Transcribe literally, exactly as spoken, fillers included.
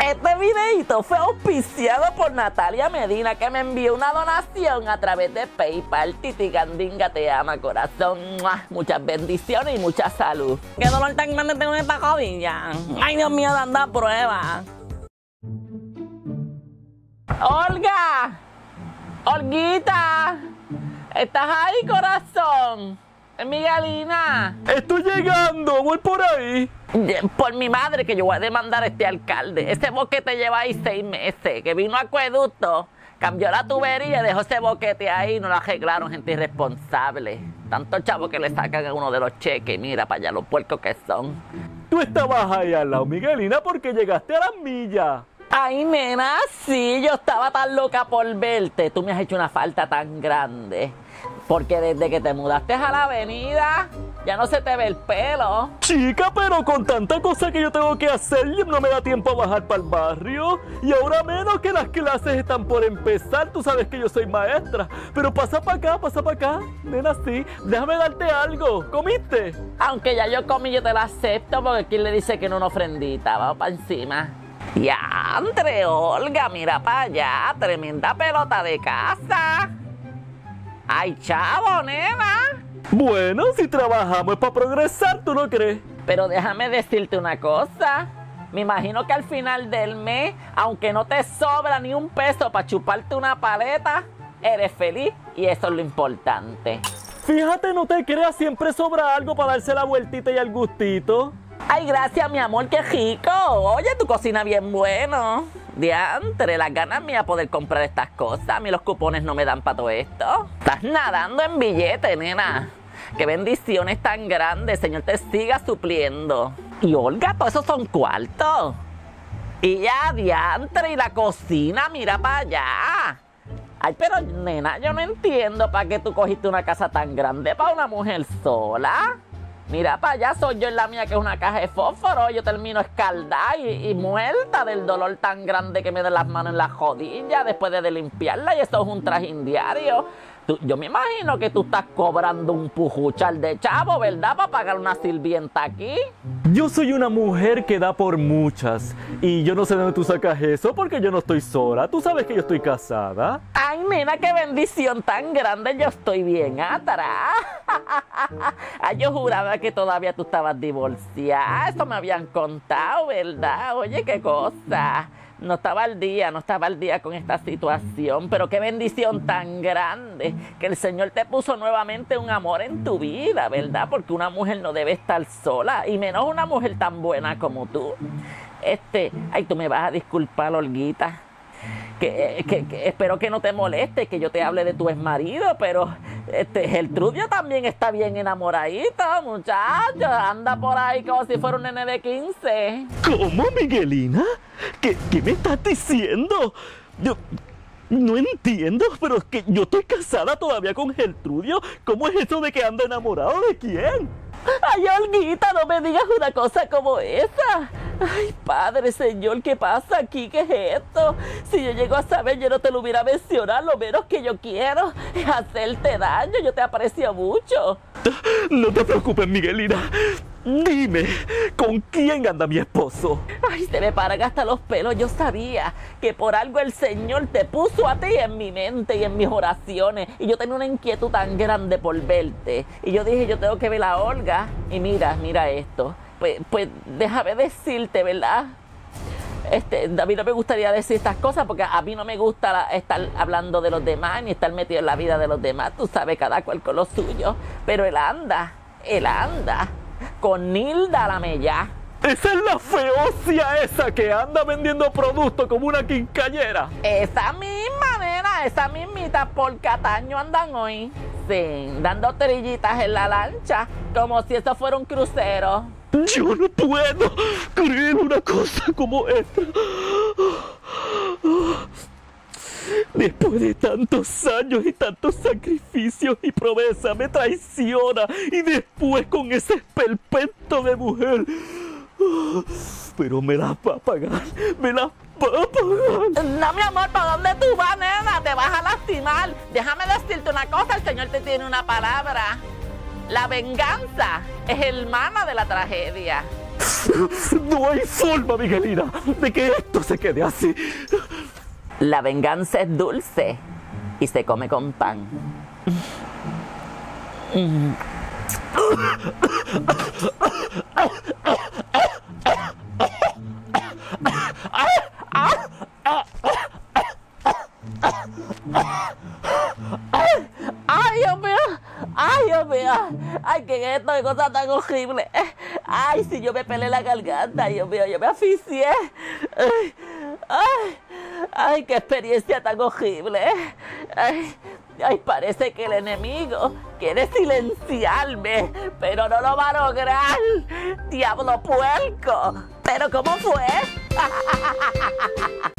Este videito fue auspiciado por Natalia Medina, que me envió una donación a través de PayPal. Titi Gandinga te ama, corazón. ¡Mua! Muchas bendiciones y mucha salud. ¿Qué dolor tan grande tengo en esta rodilla? Ay, Dios mío, dando prueba. ¡Olga! ¡Olguita! ¿Estás ahí, corazón? Miguelina. Estoy llegando, voy por ahí. Por mi madre, que yo voy a demandar a este alcalde. Ese boquete lleva ahí seis meses, que vino a acueducto, cambió la tubería y dejó ese boquete ahí y no lo arreglaron, gente irresponsable. Tanto chavo que le sacan a uno de los cheques, mira para allá los puercos que son. Tú estabas ahí al lado, Miguelina, porque llegaste a las millas. Ay, nena, sí, yo estaba tan loca por verte. Tú me has hecho una falta tan grande. Porque desde que te mudaste a la avenida, ya no se te ve el pelo. Chica, pero con tanta cosa que yo tengo que hacer, no me da tiempo a bajar para el barrio. Y ahora menos que las clases están por empezar. Tú sabes que yo soy maestra. Pero pasa para acá, pasa para acá. Nena, sí. Déjame darte algo. ¿Comiste? Aunque ya yo comí, yo te la acepto, porque ¿quién le dice que no una ofrendita? Vamos para encima. Ya, Andre, Olga, mira para allá. Tremenda pelota de casa. ¡Ay, chavo, nena! Bueno, si trabajamos es para progresar, ¿tú no crees? Pero déjame decirte una cosa. Me imagino que al final del mes, aunque no te sobra ni un peso para chuparte una paleta, eres feliz y eso es lo importante. Fíjate, no te creas, siempre sobra algo para darse la vueltita y el gustito. Ay, gracias, mi amor, qué rico. Oye, tu cocina bien bueno. Diantre, las ganas mías poder comprar estas cosas. A mí los cupones no me dan para todo esto. Estás nadando en billetes, nena. Qué bendiciones tan grandes. Señor, te siga supliendo. Y Olga, todos esos son cuartos. Y ya, diantre, y la cocina, mira para allá. Ay, pero nena, yo no entiendo para qué tú cogiste una casa tan grande para una mujer sola. Mira para allá, soy yo en la mía, que es una caja de fósforo. Yo termino escaldada y, y muerta del dolor tan grande que me da las manos en la rodilla después de, de limpiarla. Y eso es un trajín diario. Tú, yo me imagino que tú estás cobrando un pujuchal de chavo, ¿verdad? Para pagar una sirvienta aquí. Yo soy una mujer que da por muchas. Y yo no sé de dónde tú sacas eso, porque yo no estoy sola. Tú sabes que yo estoy casada. Ay, nena, qué bendición tan grande. Yo estoy bien atrás. Ay, yo juraba que todavía tú estabas divorciada. Eso me habían contado, ¿verdad? Oye, qué cosa. No estaba al día, no estaba al día con esta situación, pero qué bendición tan grande que el Señor te puso nuevamente un amor en tu vida, ¿verdad? Porque una mujer no debe estar sola, y menos una mujer tan buena como tú. Este, ay, tú me vas a disculpar, Olguita, que, que, que espero que no te moleste que yo te hable de tu exmarido, pero este, Gertrudio también está bien enamoradito, muchacho, anda por ahí como si fuera un nene de quince. ¿Cómo, Miguelina? ¿Qué, qué me estás diciendo? Yo no entiendo, pero es que yo estoy casada todavía con Gertrudio. ¿Cómo es eso de que anda enamorado de quién? Ay, Olguita, no me digas una cosa como esa. Ay, Padre Señor, ¿qué pasa aquí? ¿Qué es esto? Si yo llego a saber, yo no te lo hubiera mencionado. Lo menos que yo quiero es hacerte daño. Yo te aprecio mucho. No te preocupes, Miguelina. Dime, ¿con quién anda mi esposo? Ay, se me paran hasta los pelos. Yo sabía que por algo el Señor te puso a ti en mi mente y en mis oraciones. Y yo tenía una inquietud tan grande por verte. Y yo dije, yo tengo que ver a Olga. Y mira, mira esto. Pues, pues déjame decirte, ¿verdad? Este, a mí no me gustaría decir estas cosas porque a mí no me gusta la, estar hablando de los demás ni estar metido en la vida de los demás. Tú sabes, cada cual con lo suyo. Pero él anda, él anda con Nilda la Mella. Esa es la feocia esa que anda vendiendo productos como una quincallera. Esa misma, nena, esa mismita por Cataño andan hoy. Sí, dando trillitas en la lancha, como si eso fuera un crucero. Yo no puedo creer una cosa como esta. Después de tantos años y tantos sacrificios y promesa, me traiciona y después con ese esperpento de mujer. Pero me las va a pagar, me las va a pagar. No, mi amor, ¿para dónde tú vas, nena? Te vas a lastimar. Déjame decirte una cosa, el Señor te tiene una palabra. La venganza es hermana de la tragedia. No hay forma, Miguelina, de que esto se quede así. La venganza es dulce y se come con pan. ¡Ay, Dios mío! ¡Ay, Dios mío! ¡Ay, qué es esto! ¡Qué cosa tan horrible! ¡Ay, si yo me pelé la garganta! ¡Dios mío! ¡Yo me asfixié! ¡Ay! ¡Ay! ¡Ay, qué experiencia tan horrible! ¡Ay! ¡Ay, parece que el enemigo quiere silenciarme! ¡Pero no lo va a lograr! ¡Diablo puerco! ¿Pero cómo fue?